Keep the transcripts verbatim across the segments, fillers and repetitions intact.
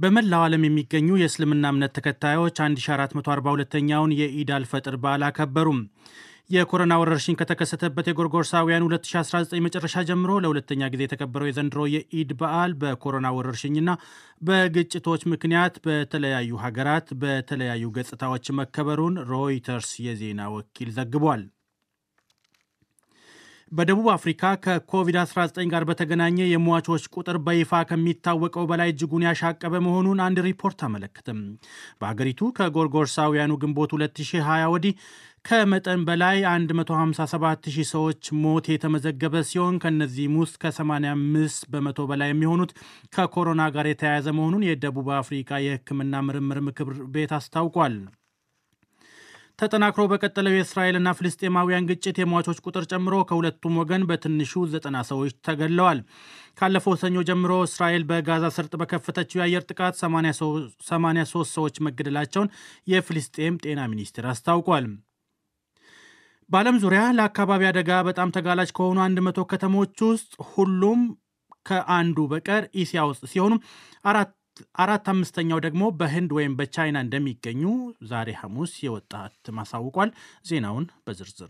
በመላው ዓለም የሚገኙ የእስልምና እምነት ተከታዮች አንድ ሺህ አራት መቶ አርባ ሁለተኛውን የኢድ አልፈጥር በዓል አከበሩም። የኮሮና ወረርሽኝ ከተከሰተበት የጎርጎርሳውያን ሁለት ሺህ አስራ ዘጠኝ መጨረሻ ጀምሮ ለሁለተኛ ጊዜ የተከበረው የዘንድሮ የኢድ በዓል በኮሮና ወረርሽኝና በግጭቶች ምክንያት በተለያዩ ሀገራት በተለያዩ ገጽታዎች መከበሩን ሮይተርስ የዜና ወኪል ዘግቧል። በደቡብ አፍሪካ ከኮቪድ አስራ ዘጠኝ ጋር በተገናኘ የሟቾች ቁጥር በይፋ ከሚታወቀው በላይ እጅጉን ያሻቀበ መሆኑን አንድ ሪፖርት አመለከተም። በሀገሪቱ ከጎርጎርሳውያኑ ግንቦት ሁለት ሺህ ሃያ ወዲህ ከመጠን በላይ አንድ መቶ ሃምሳ ሰባት ሺህ ሰዎች ሞት የተመዘገበ ሲሆን ከነዚህም ውስጥ ከሰማንያ አምስት በመቶ በላይ የሚሆኑት ከኮሮና ጋር የተያያዘ መሆኑን የደቡብ አፍሪካ የሕክምና ምርምር ምክር ቤት አስታውቋል። ተጠናክሮ በቀጠለው የእስራኤልና ፍልስጤማውያን ግጭት የሟቾች ቁጥር ጨምሮ ከሁለቱም ወገን በትንሹ ዘጠና ሰዎች ተገድለዋል። ካለፈው ሰኞ ጀምሮ እስራኤል በጋዛ ሰርጥ በከፈተችው የአየር ጥቃት ሰማንያ ሶስት ሰዎች መገደላቸውን የፍልስጤም ጤና ሚኒስቴር አስታውቋል። በዓለም ዙሪያ ለአካባቢ አደጋ በጣም ተጋላጭ ከሆኑ አንድ መቶ ከተሞች ውስጥ ሁሉም ከአንዱ በቀር እስያ ውስጥ ሲሆኑ አራት አራት አምስተኛው ደግሞ በህንድ ወይም በቻይና እንደሚገኙ ዛሬ ሐሙስ የወጣ እትም አሳውቋል። ዜናውን በዝርዝር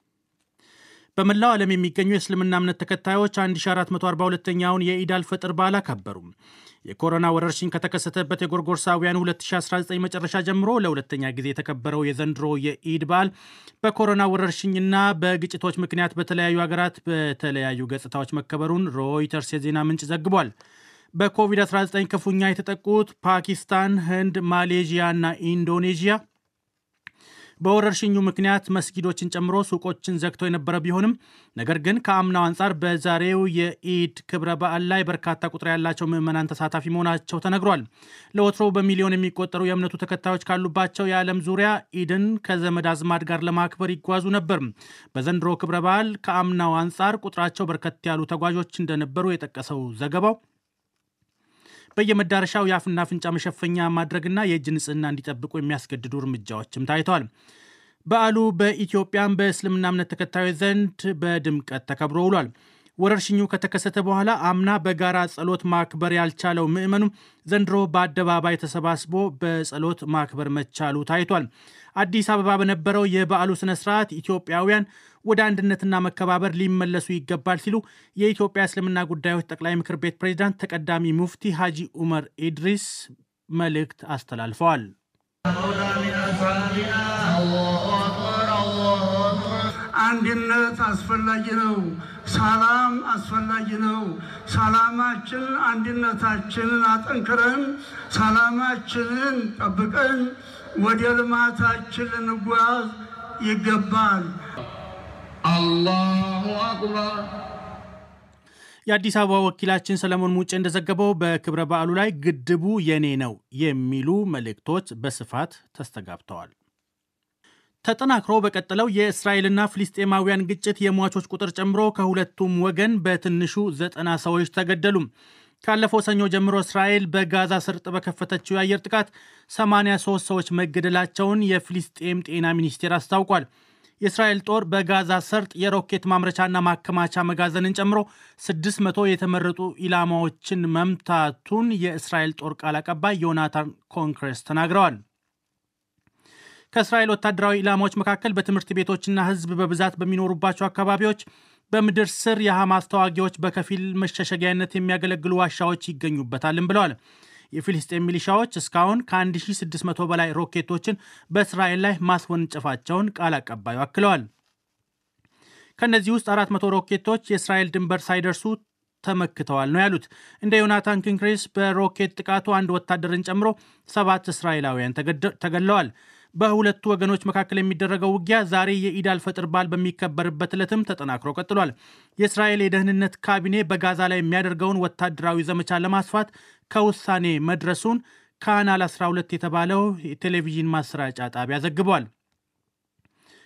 በመላው ዓለም የሚገኙ የእስልምና እምነት ተከታዮች አንድ ሺህ አራት መቶ አርባ ሁለተኛውን የኢድ አልፈጥር በዓል አከበሩ። የኮሮና ወረርሽኝ ከተከሰተበት የጎርጎርሳውያን ሁለት ሺህ አስራ ዘጠኝ መጨረሻ ጀምሮ ለሁለተኛ ጊዜ የተከበረው የዘንድሮ የኢድ በዓል በኮሮና ወረርሽኝና በግጭቶች ምክንያት በተለያዩ ሀገራት በተለያዩ ገጽታዎች መከበሩን ሮይተርስ የዜና ምንጭ ዘግቧል። በኮቪድ አስራ ዘጠኝ ክፉኛ የተጠቁት ፓኪስታን፣ ህንድ፣ ማሌዥያ እና ኢንዶኔዥያ በወረርሽኙ ምክንያት መስጊዶችን ጨምሮ ሱቆችን ዘግተው የነበረ ቢሆንም ነገር ግን ከአምናው አንጻር በዛሬው የኢድ ክብረ በዓል ላይ በርካታ ቁጥር ያላቸው ምዕመናን ተሳታፊ መሆናቸው ተነግሯል። ለወትሮ በሚሊዮን የሚቆጠሩ የእምነቱ ተከታዮች ካሉባቸው የዓለም ዙሪያ ኢድን ከዘመድ አዝማድ ጋር ለማክበር ይጓዙ ነበር። በዘንድሮ ክብረ በዓል ከአምናው አንጻር ቁጥራቸው በርከት ያሉ ተጓዦች እንደነበሩ የጠቀሰው ዘገባው በየመዳረሻው የአፍና አፍንጫ መሸፈኛ ማድረግና የእጅ ንጽህና እንዲጠብቁ የሚያስገድዱ እርምጃዎችም ታይተዋል። በዓሉ በኢትዮጵያም በእስልምና እምነት ተከታዮች ዘንድ በድምቀት ተከብሮ ውሏል። ወረርሽኙ ከተከሰተ በኋላ አምና በጋራ ጸሎት ማክበር ያልቻለው ምዕመኑ ዘንድሮ በአደባባይ ተሰባስቦ በጸሎት ማክበር መቻሉ ታይቷል። አዲስ አበባ በነበረው የበዓሉ ስነ ስርዓት ኢትዮጵያውያን ወደ አንድነትና መከባበር ሊመለሱ ይገባል ሲሉ የኢትዮጵያ እስልምና ጉዳዮች ጠቅላይ ምክር ቤት ፕሬዝዳንት ተቀዳሚ ሙፍቲ ሐጂ ዑመር ኢድሪስ መልእክት አስተላልፈዋል። አንድነት አስፈላጊ ነው። ሰላም አስፈላጊ ነው። ሰላማችንን አንድነታችንን አጠንክረን ሰላማችንን ጠብቀን ወደ ልማታችን ልንጓዝ ይገባል። አላሁ አክበር። የአዲስ አበባ ወኪላችን ሰለሞን ሙጬ እንደዘገበው በክብረ በዓሉ ላይ ግድቡ የኔ ነው የሚሉ መልእክቶች በስፋት ተስተጋብተዋል። ተጠናክሮ በቀጠለው የእስራኤልና ፍልስጤማውያን ግጭት የሟቾች ቁጥር ጨምሮ ከሁለቱም ወገን በትንሹ ዘጠና ሰዎች ተገደሉ። ካለፈው ሰኞ ጀምሮ እስራኤል በጋዛ ሰርጥ በከፈተችው የአየር ጥቃት ሰማንያ ሶስት ሰዎች መገደላቸውን የፍልስጤም ጤና ሚኒስቴር አስታውቋል። የእስራኤል ጦር በጋዛ ሰርጥ የሮኬት ማምረቻና ማከማቻ መጋዘንን ጨምሮ ስድስት መቶ የተመረጡ ኢላማዎችን መምታቱን የእስራኤል ጦር ቃል አቀባይ ዮናታን ኮንክሬስ ተናግረዋል። ከእስራኤል ወታደራዊ ኢላማዎች መካከል በትምህርት ቤቶችና ሕዝብ በብዛት በሚኖሩባቸው አካባቢዎች በምድር ስር የሐማስ ተዋጊዎች በከፊል መሸሸጊያነት የሚያገለግሉ ዋሻዎች ይገኙበታልም ብለዋል። የፊልስጤም ሚሊሻዎች እስካሁን ከ1600 በላይ ሮኬቶችን በእስራኤል ላይ ማስወንጨፋቸውን ቃል አቀባዩ አክለዋል። ከነዚህ ውስጥ አራት መቶ ሮኬቶች የእስራኤል ድንበር ሳይደርሱ ተመክተዋል ነው ያሉት። እንደ ዮናታን ኮንክሬስ በሮኬት ጥቃቱ አንድ ወታደርን ጨምሮ ሰባት እስራኤላውያን ተገድለዋል። በሁለቱ ወገኖች መካከል የሚደረገው ውጊያ ዛሬ የኢድ አልፈጥር በዓል በሚከበርበት ዕለትም ተጠናክሮ ቀጥሏል። የእስራኤል የደህንነት ካቢኔ በጋዛ ላይ የሚያደርገውን ወታደራዊ ዘመቻ ለማስፋት ከውሳኔ መድረሱን ካናል አስራ ሁለት የተባለው የቴሌቪዥን ማሰራጫ ጣቢያ ዘግቧል።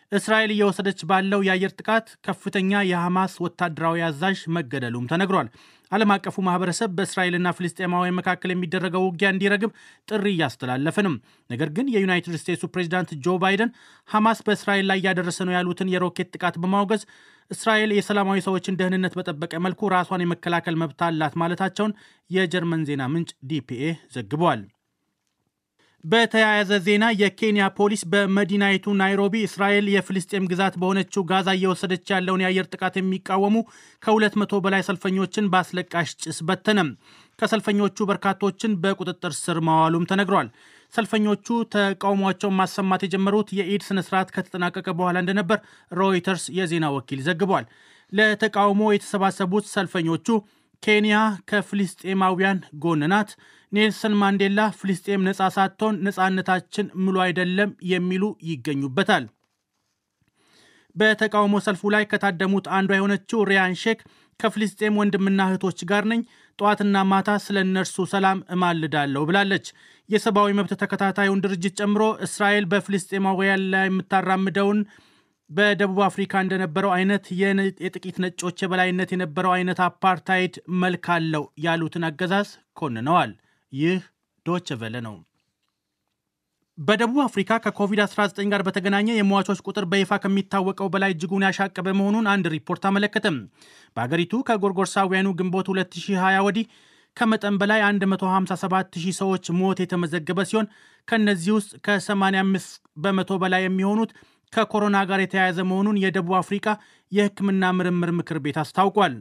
እስራኤል እየወሰደች ባለው የአየር ጥቃት ከፍተኛ የሐማስ ወታደራዊ አዛዥ መገደሉም ተነግሯል። ዓለም አቀፉ ማህበረሰብ በእስራኤልና ፍልስጤማውያን መካከል የሚደረገው ውጊያ እንዲረግብ ጥሪ እያስተላለፈ ነው። ነገር ግን የዩናይትድ ስቴትሱ ፕሬዚዳንት ጆ ባይደን ሐማስ በእስራኤል ላይ እያደረሰ ነው ያሉትን የሮኬት ጥቃት በማውገዝ እስራኤል የሰላማዊ ሰዎችን ደህንነት በጠበቀ መልኩ ራሷን የመከላከል መብት አላት ማለታቸውን የጀርመን ዜና ምንጭ ዲፒኤ ዘግቧል። በተያያዘ ዜና የኬንያ ፖሊስ በመዲናይቱ ናይሮቢ እስራኤል የፍልስጤም ግዛት በሆነችው ጋዛ እየወሰደች ያለውን የአየር ጥቃት የሚቃወሙ ከሁለት መቶ በላይ ሰልፈኞችን በአስለቃሽ ጭስ በተነም። ከሰልፈኞቹ በርካቶችን በቁጥጥር ስር ማዋሉም ተነግሯል። ሰልፈኞቹ ተቃውሟቸውን ማሰማት የጀመሩት የኢድ ስነስርዓት ከተጠናቀቀ በኋላ እንደነበር ሮይተርስ የዜና ወኪል ዘግቧል። ለተቃውሞ የተሰባሰቡት ሰልፈኞቹ ኬንያ ከፍልስጤማውያን ጎን ናት፣ ኔልሰን ማንዴላ ፍልስጤም ነጻ ሳትሆን ነጻነታችን ሙሉ አይደለም የሚሉ ይገኙበታል። በተቃውሞ ሰልፉ ላይ ከታደሙት አንዷ የሆነችው ሪያን ሼክ ከፍልስጤም ወንድምና እህቶች ጋር ነኝ፣ ጠዋትና ማታ ስለ እነርሱ ሰላም እማልዳለሁ ብላለች። የሰብአዊ መብት ተከታታዩን ድርጅት ጨምሮ እስራኤል በፍልስጤማውያን ላይ የምታራምደውን በደቡብ አፍሪካ እንደነበረው አይነት የጥቂት ነጮች የበላይነት የነበረው አይነት አፓርታይድ መልክ አለው ያሉትን አገዛዝ ኮንነዋል። ይህ ዶች ቨለ ነው። በደቡብ አፍሪካ ከኮቪድ አስራ ዘጠኝ ጋር በተገናኘ የሟቾች ቁጥር በይፋ ከሚታወቀው በላይ እጅጉን ያሻቀበ መሆኑን አንድ ሪፖርት አመለከተም። በአገሪቱ ከጎርጎርሳውያኑ ግንቦት ሁለት ሺህ ሃያ ወዲህ ከመጠን በላይ መቶ ሃምሳ ሰባት ሺህ ሰዎች ሞት የተመዘገበ ሲሆን ከነዚህ ውስጥ ከ85 በመቶ በላይ የሚሆኑት ከኮሮና ጋር የተያያዘ መሆኑን የደቡብ አፍሪካ የሕክምና ምርምር ምክር ቤት አስታውቋል።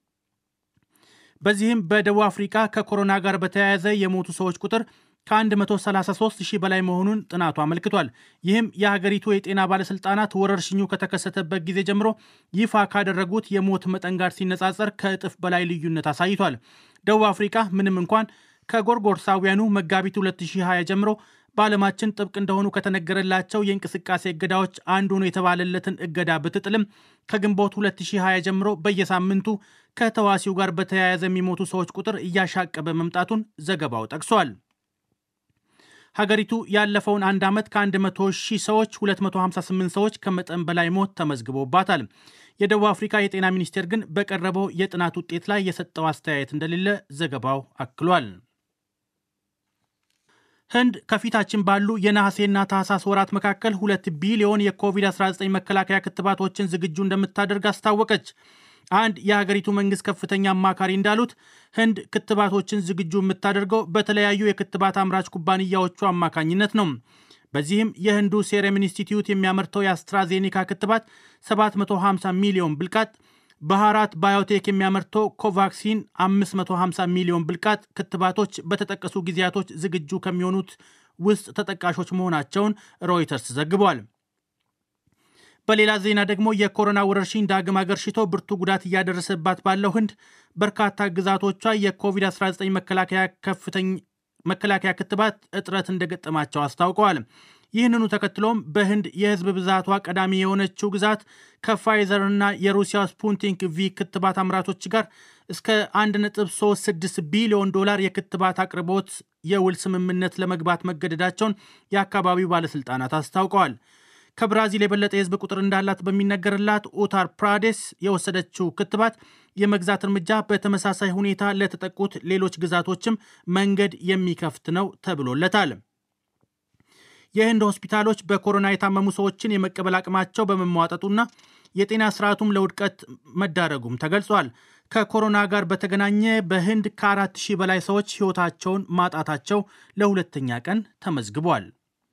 በዚህም በደቡብ አፍሪካ ከኮሮና ጋር በተያያዘ የሞቱ ሰዎች ቁጥር ከ133 ሺህ በላይ መሆኑን ጥናቱ አመልክቷል። ይህም የሀገሪቱ የጤና ባለስልጣናት ወረርሽኙ ከተከሰተበት ጊዜ ጀምሮ ይፋ ካደረጉት የሞት መጠን ጋር ሲነጻጸር ከእጥፍ በላይ ልዩነት አሳይቷል። ደቡብ አፍሪካ ምንም እንኳን ከጎርጎርሳውያኑ መጋቢት ሁለት ሺህ ሃያ ጀምሮ በዓለማችን ጥብቅ እንደሆኑ ከተነገረላቸው የእንቅስቃሴ እገዳዎች አንዱ ነው የተባለለትን እገዳ ብትጥልም ከግንቦት ሁለት ሺህ ሃያ ጀምሮ በየሳምንቱ ከተዋሲው ጋር በተያያዘ የሚሞቱ ሰዎች ቁጥር እያሻቀበ መምጣቱን ዘገባው ጠቅሷል። ሀገሪቱ ያለፈውን አንድ ዓመት ከ100 ሺህ ሰዎች ሁለት መቶ ሃምሳ ስምንት ሰዎች ከመጠን በላይ ሞት ተመዝግቦባታል። የደቡብ አፍሪካ የጤና ሚኒስቴር ግን በቀረበው የጥናት ውጤት ላይ የሰጠው አስተያየት እንደሌለ ዘገባው አክሏል። ህንድ ከፊታችን ባሉ የነሐሴና ታህሳስ ወራት መካከል ሁለት ቢሊዮን የኮቪድ አስራ ዘጠኝ መከላከያ ክትባቶችን ዝግጁ እንደምታደርግ አስታወቀች። አንድ የሀገሪቱ መንግስት ከፍተኛ አማካሪ እንዳሉት ህንድ ክትባቶችን ዝግጁ የምታደርገው በተለያዩ የክትባት አምራች ኩባንያዎቹ አማካኝነት ነው። በዚህም የህንዱ ሴረም ኢንስቲትዩት የሚያመርተው የአስትራዜኔካ ክትባት ሰባት መቶ ሃምሳ ሚሊዮን ብልቃጥ፣ ባህራት ባዮቴክ የሚያመርተው ኮቫክሲን አምስት መቶ ሃምሳ ሚሊዮን ብልቃጥ ክትባቶች በተጠቀሱ ጊዜያቶች ዝግጁ ከሚሆኑት ውስጥ ተጠቃሾች መሆናቸውን ሮይተርስ ዘግቧል። በሌላ ዜና ደግሞ የኮሮና ወረርሽኝ ዳግም አገርሽቶ ብርቱ ጉዳት እያደረሰባት ባለው ህንድ በርካታ ግዛቶቿ የኮቪድ አስራ ዘጠኝ መከላከያ ከፍተኛ መከላከያ ክትባት እጥረት እንደገጠማቸው አስታውቀዋል። ይህንኑ ተከትሎም በህንድ የህዝብ ብዛቷ ቀዳሚ የሆነችው ግዛት ከፋይዘርና የሩሲያ ስፑትኒክ ቪ ክትባት አምራቾች ጋር እስከ አንድ ነጥብ ሶስት ስድስት ቢሊዮን ዶላር የክትባት አቅርቦት የውል ስምምነት ለመግባት መገደዳቸውን የአካባቢው ባለስልጣናት አስታውቀዋል። ከብራዚል የበለጠ የህዝብ ቁጥር እንዳላት በሚነገርላት ኡታር ፕራዴስ የወሰደችው ክትባት የመግዛት እርምጃ በተመሳሳይ ሁኔታ ለተጠቁት ሌሎች ግዛቶችም መንገድ የሚከፍት ነው ተብሎለታል። የህንድ ሆስፒታሎች በኮሮና የታመሙ ሰዎችን የመቀበል አቅማቸው በመሟጠጡና የጤና ስርዓቱም ለውድቀት መዳረጉም ተገልጿል። ከኮሮና ጋር በተገናኘ በህንድ ከአራት ሺህ በላይ ሰዎች ህይወታቸውን ማጣታቸው ለሁለተኛ ቀን ተመዝግቧል።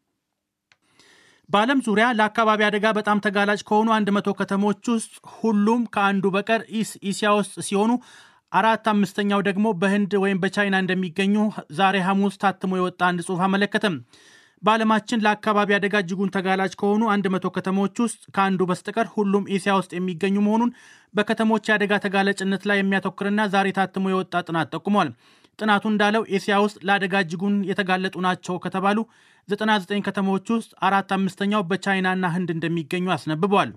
በዓለም ዙሪያ ለአካባቢ አደጋ በጣም ተጋላጭ ከሆኑ መቶ ከተሞች ውስጥ ሁሉም ከአንዱ በቀር እስያ ውስጥ ሲሆኑ አራት አምስተኛው ደግሞ በህንድ ወይም በቻይና እንደሚገኙ ዛሬ ሐሙስ ታትሞ የወጣ አንድ ጽሑፍ አመለከተም። በዓለማችን ለአካባቢ አደጋ እጅጉን ተጋላጭ ከሆኑ መቶ ከተሞች ውስጥ ከአንዱ በስተቀር ሁሉም እስያ ውስጥ የሚገኙ መሆኑን በከተሞች የአደጋ ተጋላጭነት ላይ የሚያተኩርና ዛሬ ታትሞ የወጣ ጥናት ጠቁሟል። ጥናቱ እንዳለው እስያ ውስጥ ለአደጋ እጅጉን የተጋለጡ ናቸው ከተባሉ ዘጠና ዘጠኝ ከተሞች ውስጥ አራት አምስተኛው በቻይናና ህንድ እንደሚገኙ አስነብቧል።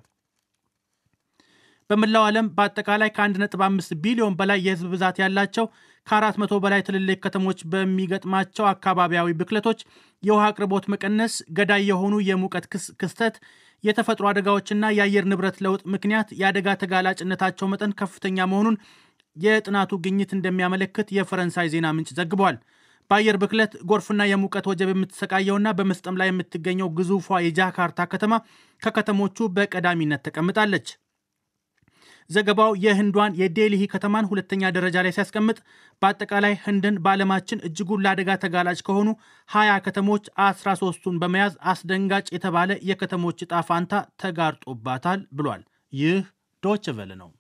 በመላው ዓለም በአጠቃላይ ከአንድ ነጥብ አምስት ቢሊዮን በላይ የህዝብ ብዛት ያላቸው ከአራት መቶ በላይ ትልልቅ ከተሞች በሚገጥማቸው አካባቢያዊ ብክለቶች፣ የውሃ አቅርቦት መቀነስ፣ ገዳይ የሆኑ የሙቀት ክስተት፣ የተፈጥሮ አደጋዎችና የአየር ንብረት ለውጥ ምክንያት የአደጋ ተጋላጭነታቸው መጠን ከፍተኛ መሆኑን የጥናቱ ግኝት እንደሚያመለክት የፈረንሳይ ዜና ምንጭ ዘግቧል። በአየር ብክለት ጎርፍና የሙቀት ወጀብ የምትሰቃየውና በመስጠም ላይ የምትገኘው ግዙፏ የጃካርታ ከተማ ከከተሞቹ በቀዳሚነት ተቀምጣለች። ዘገባው የህንዷን የዴልሂ ከተማን ሁለተኛ ደረጃ ላይ ሲያስቀምጥ በአጠቃላይ ህንድን በዓለማችን እጅጉን ለአደጋ ተጋላጭ ከሆኑ ሀያ ከተሞች አስራ ሶስቱን በመያዝ አስደንጋጭ የተባለ የከተሞች ዕጣ ፋንታ ተጋርጦባታል ብሏል። ይህ ዶይቼ ቬለ ነው።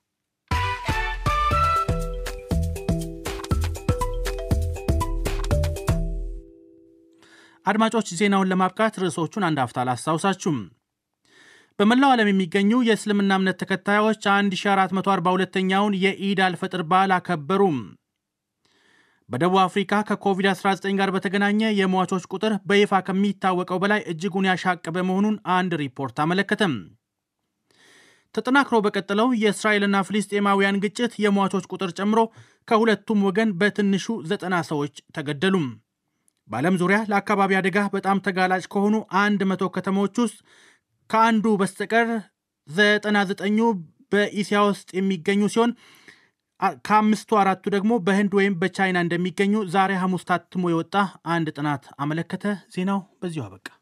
አድማጮች ዜናውን ለማብቃት ርዕሶቹን አንድ አፍታ ላስታውሳችሁ። በመላው ዓለም የሚገኙ የእስልምና እምነት ተከታዮች አንድ ሺህ አራት መቶ አርባ ሁለተኛውን የኢድ አልፈጥር በዓል አከበሩ። በደቡብ አፍሪካ ከኮቪድ አስራ ዘጠኝ ጋር በተገናኘ የሟቾች ቁጥር በይፋ ከሚታወቀው በላይ እጅጉን ያሻቀበ መሆኑን አንድ ሪፖርት አመለከተም። ተጠናክሮ በቀጠለው የእስራኤልና ፍልስጤማውያን ግጭት የሟቾች ቁጥር ጨምሮ ከሁለቱም ወገን በትንሹ ዘጠና ሰዎች ተገደሉም። በዓለም ዙሪያ ለአካባቢ አደጋ በጣም ተጋላጭ ከሆኑ አንድ መቶ ከተሞች ውስጥ ከአንዱ በስተቀር ዘጠና ዘጠኙ በኢሲያ ውስጥ የሚገኙ ሲሆን ከአምስቱ አራቱ ደግሞ በህንድ ወይም በቻይና እንደሚገኙ ዛሬ ሐሙስ ታትሞ የወጣ አንድ ጥናት አመለከተ። ዜናው በዚሁ አበቃ።